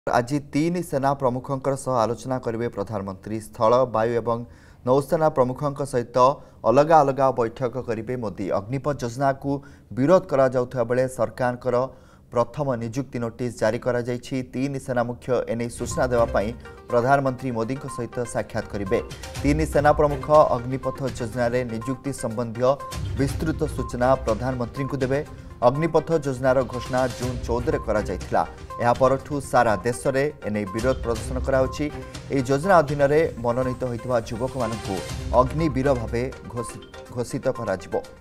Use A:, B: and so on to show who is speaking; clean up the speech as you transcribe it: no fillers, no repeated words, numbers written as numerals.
A: आज तीन सेना प्रमुखों सह आलोचना करेंगे प्रधानमंत्री। स्थल वायु एवं नौसेना प्रमुखों सहित अलग अलग बैठक करेंगे मोदी। अग्निपथ योजना को विरोध करा जाउथबा बेले सरकार प्रथम नियुक्ति नोटिस जारी करा जायछि। तीन सेना मुख्य एने सूचना देवाई प्रधानमंत्री मोदी सहित साक्षात करेंगे। तीन सेना प्रमुख अग्निपथ योजना नियुक्ति संबंधी विस्तृत सूचना प्रधानमंत्री को देवे। अग्निपथ योजनार घोषणा जून 14 करा जायथिला। ଏହା ପରଠୁ सारा देश में एने विरोध प्रदर्शन କରାଉଛି। ଏହି योजना अधीन मनोनीत होइतिबा युवक मानकु अग्निवीर भावे घोषित କରାଯିବ।